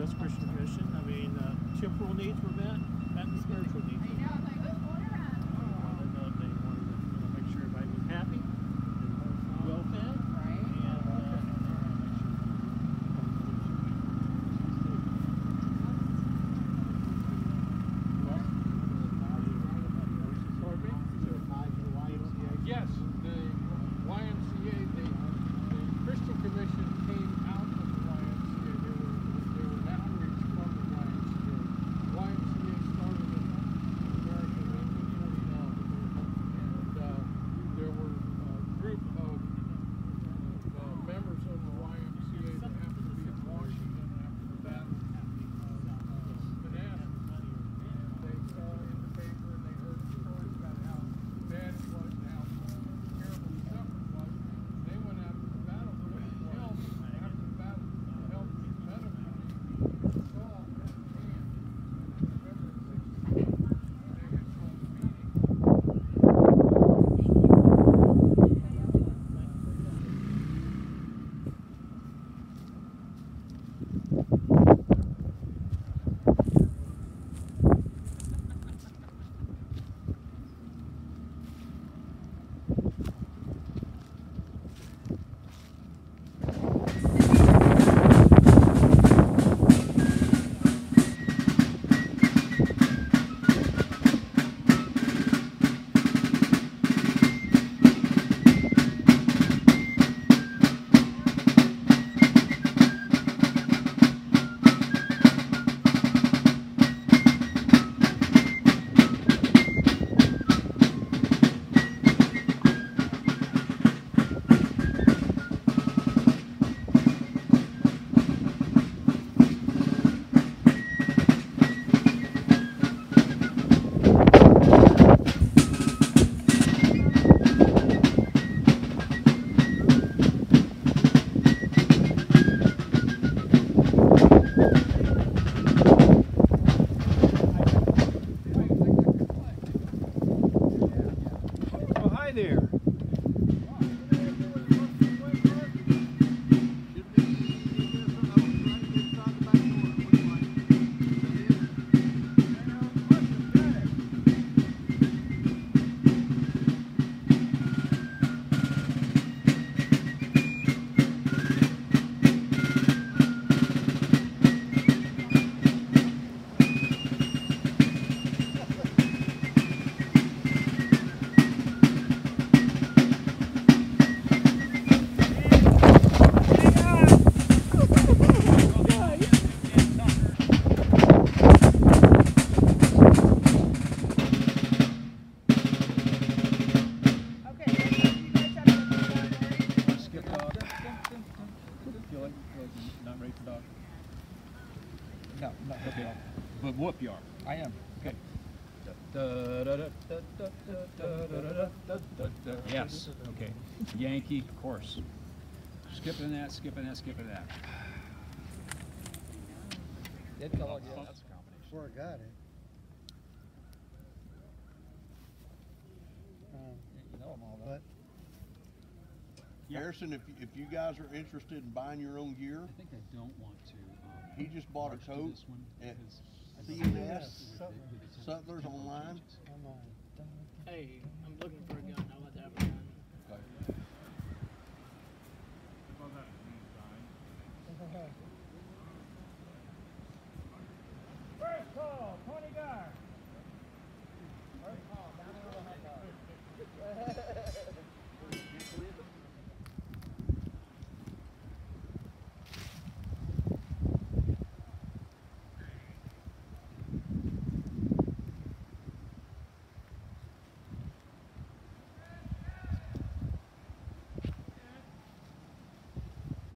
U.S. Christian Commission. I mean, temporal needs were met and the spiritual needs were met. They wanted to make sure everybody was happy, well fed, Yes, the YMCA, the Christian Commission came out of the YMCA. They were outreach from the YMCA. YMCA started in America in 1849, and there were a group of members of the YMCA that happened to be in Washington after the battle. They saw in the paper and they heard stories about how bad it was and how terrible the suffering was. They went out to the battle to help after the battle to help medical needs. Saw firsthand in November of 1960 they had called a meeting. there. Not ready for dog? No, not okay. But whoop you are. I am. Okay. Yes. Okay. Yankee course. Skipping that, skipping that, skipping that. That's a combination. Where I got it. You know them all, though. But Harrison, if you guys are interested in buying your own gear, I think I don't want to. he just bought a coat this one at because CNS Sutlers online. I'm Hey, I'm looking for a gun.